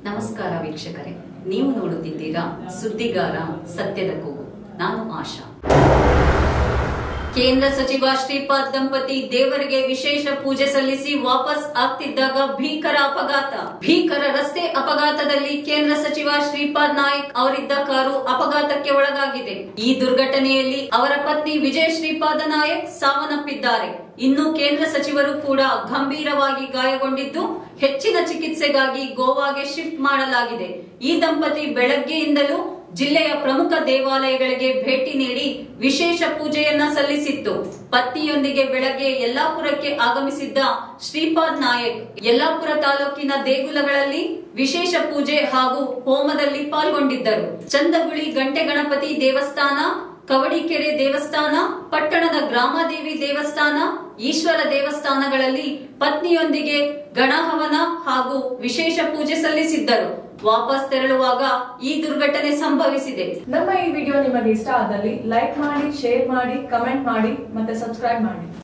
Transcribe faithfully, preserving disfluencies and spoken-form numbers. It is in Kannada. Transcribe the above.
ನಮಸ್ಕಾರ ವೀಕ್ಷಕರೇ, ನೀವು ನೋಡುತ್ತಿದ್ದೀರಾ ಸುದ್ದಿಗಾರ ಸತ್ಯದ ಕೂಗು. ನಾನು ಆಶಾ. ಕೇಂದ್ರ ಸಚಿವ ಶ್ರೀಪಾದ್ ದಂಪತಿ ದೇವರಿಗೆ ವಿಶೇಷ ಪೂಜೆ ಸಲ್ಲಿಸಿ ವಾಪಸ್ ಆಗ್ತಿದ್ದಾಗ ಭೀಕರ ಅಪಘಾತ. ಭೀಕರ ರಸ್ತೆ ಅಪಘಾತದಲ್ಲಿ ಕೇಂದ್ರ ಸಚಿವ ಶ್ರೀಪಾದ್ ನಾಯಕ್ ಅವರಿದ್ದ ಕಾರು ಅಪಘಾತಕ್ಕೆ ಒಳಗಾಗಿದೆ. ಈ ದುರ್ಘಟನೆಯಲ್ಲಿ ಅವರ ಪತ್ನಿ ವಿಜಯ ಶ್ರೀಪಾದ ನಾಯಕ್ ಸಾವನ್ನಪ್ಪಿದ್ದಾರೆ. ಇನ್ನು ಕೇಂದ್ರ ಸಚಿವರು ಕೂಡ ಗಂಭೀರವಾಗಿ ಗಾಯಗೊಂಡಿದ್ದು ಹೆಚ್ಚಿನ ಚಿಕಿತ್ಸೆಗಾಗಿ ಗೋವಾಗೆ ಶಿಫ್ಟ್ ಮಾಡಲಾಗಿದೆ. ಈ ದಂಪತಿ ಬೆಳಗ್ಗೆಯಿಂದಲೂ ಜಿಲ್ಲೆಯ ಪ್ರಮುಖ ದೇವಾಲಯಗಳಿಗೆ ಭೇಟಿ ನೀಡಿ ವಿಶೇಷ ಪೂಜೆಯನ್ನ ಸಲ್ಲಿಸಿತ್ತು. ಪತ್ನಿಯೊಂದಿಗೆ ಬೆಳಗ್ಗೆ ಯಲ್ಲಾಪುರಕ್ಕೆ ಆಗಮಿಸಿದ್ದ ಶ್ರೀಪಾದ್ ನಾಯಕ್ ಯಲ್ಲಾಪುರ ತಾಲೂಕಿನ ದೇಗುಲಗಳಲ್ಲಿ ವಿಶೇಷ ಪೂಜೆ ಹಾಗೂ ಹೋಮದಲ್ಲಿ ಪಾಲ್ಗೊಂಡಿದ್ದರು. ಚಂದಗುಳಿ ಗಂಟೆ ಗಣಪತಿ ದೇವಸ್ಥಾನ, ಕವಡಿಕೆರೆ ದೇವಸ್ಥಾನ, ಪಟ್ಟಣದ ಗ್ರಾಮದೇವಿ ದೇವಸ್ಥಾನ, ಈಶ್ವರ ದೇವಸ್ಥಾನಗಳಲ್ಲಿ ಪತ್ನಿಯೊಂದಿಗೆ ಗಣಹವನ ಹಾಗೂ ವಿಶೇಷ ಪೂಜೆ ಸಲ್ಲಿಸಿದ್ದರು. ವಾಪಸ್ ತೆರಳುವಾಗ ಈ ದುರ್ಘಟನೆ ಸಂಭವಿಸಿದೆ. ನಮ್ಮ ಈ ವಿಡಿಯೋ ನಿಮಗೆ ಇಷ್ಟ ಆದಲ್ಲಿ ಲೈಕ್ ಮಾಡಿ, ಶೇರ್ ಮಾಡಿ, ಕಮೆಂಟ್ ಮಾಡಿ ಮತ್ತೆ ಸಬ್ಸ್ಕ್ರೈಬ್ ಮಾಡಿ.